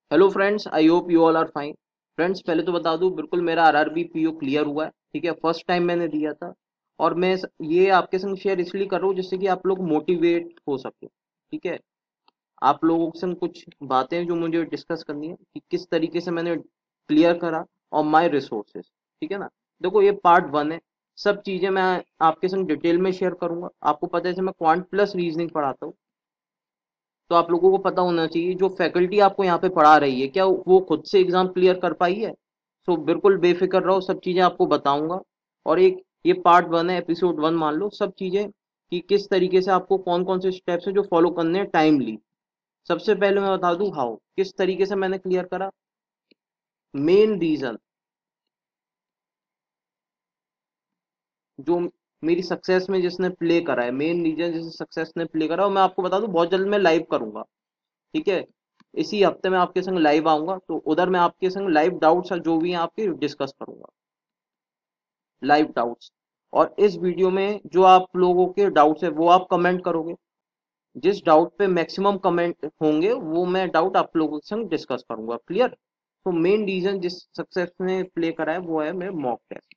Hello friends, I hope you all are fine. Friends, पहले तो बता दूं, बिल्कुल मेरा आरआरबी पीओ क्लियर हुआ है। ठीक है, फर्स्ट टाइम मैंने दिया था। और मैं ये आपके संग शेयर इसलिए कर रहा हूँ जिससे कि आप लोग मोटिवेट हो सके। ठीक है, आप लोगों के संग कुछ बातें जो मुझे डिस्कस करनी है कि किस तरीके से मैंने क्लियर करा और माय रिसोर्सेज। ठीक है ना। देखो, ये पार्ट वन है। सब चीजें मैं आपके संग डिटेल में शेयर करूंगा। आपको पता है, जैसे मैं क्वांट प्लस रीजनिंग पढ़ाता हूँ, तो आप लोगों को पता होना चाहिए जो फैकल्टी आपको यहाँ पे पढ़ा रही है क्या वो खुद से एग्जाम क्लियर कर पाई है। सो बिल्कुल बेफिक्र रहो, सब चीजें आपको बताऊंगा। और एक ये पार्ट वन है, एपिसोड वन मान लो, सब चीजें कि किस तरीके से आपको कौन कौन से स्टेप्स हैं जो फॉलो करने हैं टाइमली। सबसे पहले मैं बता दूं हाउ किस तरीके से मैंने क्लियर करा। मेन रीजन जो मेरी सक्सेस में जिसने प्ले करा है, मेन रीजन जिसने सक्सेस ने प्ले करा, और मैं आपको बता दूं बहुत जल्द मैं लाइव करूंगा। ठीक है, इसी हफ्ते में आपके संग लाइव आऊंगा, तो उधर मैं आपके संग लाइव डाउट्स जो भी हैं आपके डिस्कस करूंगा। Live doubts. और इस वीडियो में जो आप लोगों के डाउट्स है वो आप कमेंट करोगे। जिस डाउट पे मैक्सिमम कमेंट होंगे वो मैं डाउट आप लोगों के संग डिस्कस करूंगा। क्लियर। तो मेन रीजन जिस सक्सेस ने प्ले करा है वो है मेरे मॉक टेस्ट।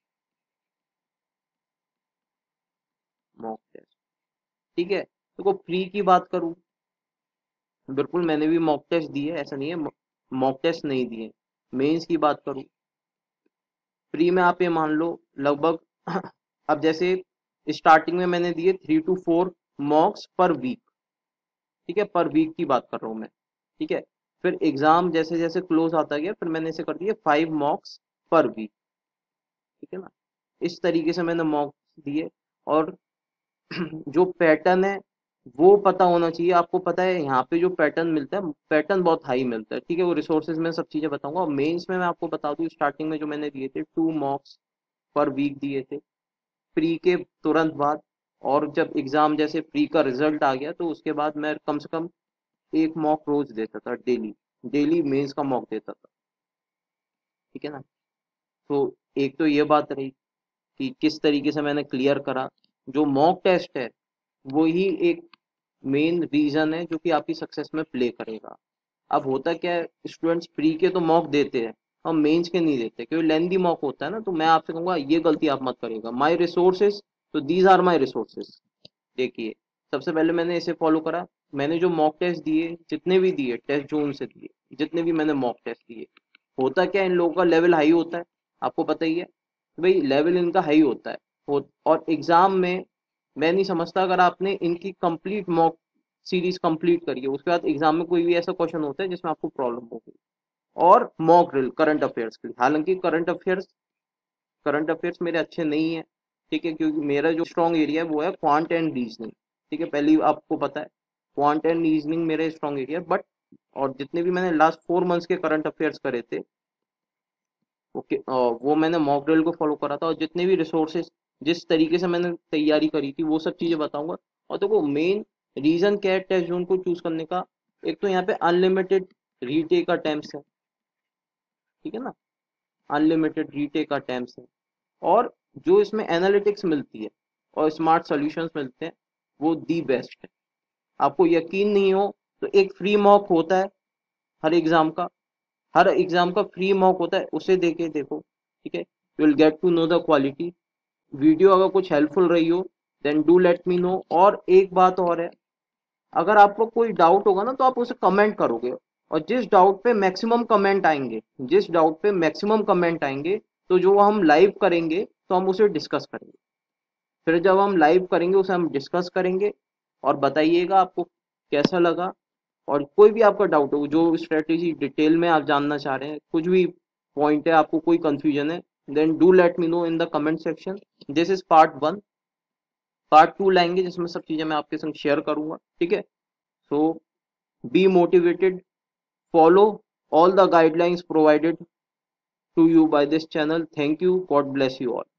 Mock test. ठीक है, तो प्री की बात करूं, बिल्कुल मैंने भी मॉक टेस्ट दिए, ऐसा नहीं है मॉक टेस्ट नहीं दिए। मेंस की बात करूं, प्री में आप ये मान लो लगभग अब जैसे स्टार्टिंग में मैंने दिए 3 to 4 मॉक्स पर वीक। ठीक है, पर वीक की बात कर रहा हूँ मैं। ठीक है, फिर एग्जाम जैसे जैसे क्लोज आता गया फिर मैंने इसे कर दिया 5 मॉक्स पर वीक। ठीक है ना। इस तरीके से मैंने मॉक्स दिए। और जो पैटर्न है वो पता होना चाहिए। आपको पता है यहाँ पे जो पैटर्न मिलता है, पैटर्न बहुत हाई मिलता है। ठीक है, वो रिसोर्सेज में सब चीजें बताऊंगा। और मेंस में मैं आपको बता दूं, स्टार्टिंग में जो मैंने दिए थे 2 मॉक्स पर वीक दिए थे, प्री के तुरंत बाद। और जब एग्जाम जैसे प्री का रिजल्ट आ गया तो उसके बाद मैं कम से कम एक मॉक रोज देता था, डेली। डेली मेंस का मॉक देता था। ठीक है ना। तो एक तो ये बात रही कि किस तरीके से मैंने क्लियर करा। जो मॉक टेस्ट है वो ही एक मेन रीजन है जो कि आपकी सक्सेस में प्ले करेगा। अब होता क्या है, स्टूडेंट्स प्री के तो मॉक देते हैं और मेंस के नहीं देते क्योंकि लेंदी मॉक होता है ना। तो मैं आपसे कहूंगा ये गलती आप मत करिएगा। माय रिसोर्सेज, तो दीज आर माय रिसोर्सेज। देखिए, सबसे पहले मैंने इसे फॉलो करा। मैंने जो मॉक टेस्ट दिए, जितने भी दिए टेस्ट जोन से दिए, जितने भी मैंने मॉक टेस्ट दिए, होता क्या है, इन लोगों का लेवल हाई होता है। आपको पता ही है तो भाई लेवल इनका हाई होता है। और एग्जाम में मैं नहीं समझता, अगर आपने इनकी कंप्लीट मॉक सीरीज कंप्लीट करी है उसके बाद एग्जाम में कोई भी ऐसा क्वेश्चन होता है जिसमें आपको प्रॉब्लम होगी। और मॉक ड्रिल करंट अफेयर्स के लिए, हालांकि करंट अफेयर्स मेरे अच्छे नहीं है। ठीक है, क्योंकि मेरा जो स्ट्रॉन्ग एरिया है वो है क्वांट एंड रीजनिंग। ठीक है, पहले ही आपको पता है क्वांट एंड रीजनिंग मेरा स्ट्रॉन्ग एरिया है। बट और जितने भी मैंने लास्ट 4 मंथ्स के करंट अफेयर्स करे थे, ओके, वो मैंने मॉक ड्रिल को फॉलो करा था। और जितने भी रिसोर्सेज, जिस तरीके से मैंने तैयारी करी थी, वो सब चीजें बताऊंगा। और देखो, मेन रीजन क्या है टेस्ट जोन को चूज करने का। एक तो यहाँ पे अनलिमिटेड रीटेक अटेम्प्ट्स है। ठीक है ना, अनलिमिटेड रीटेक अटेम्प्ट्स है। और जो इसमें एनालिटिक्स मिलती है और स्मार्ट सॉल्यूशंस मिलते हैं वो दी बेस्ट है। आपको यकीन नहीं हो तो एक फ्री मॉक होता है हर एग्जाम का। हर एग्जाम का फ्री मॉक होता है, उसे देके देखो। ठीक है, you will get to know the quality. Video अगर कुछ हेल्पफुल रही हो then do let me know. और एक बात और है, अगर आपको कोई डाउट होगा ना तो आप उसे कमेंट करोगे। और जिस डाउट पे मैक्सिमम कमेंट आएंगे, तो जो हम लाइव करेंगे तो हम उसे डिस्कस करेंगे। फिर जब हम लाइव करेंगे उसे हम डिस्कस करेंगे। और बताइएगा आपको कैसा लगा। और कोई भी आपका डाउट हो, जो स्ट्रेटेजी डिटेल में आप जानना चाह रहे हैं, कुछ भी पॉइंट है, आपको कोई कंफ्यूजन है, then do let me know in the comment section. This is part one. Part two लाएंगे जिसमें सब चीजें मैं आपके संग शेयर करूंगा। ठीक है। So be motivated, follow all the guidelines provided to you by this channel. Thank you. God bless you all.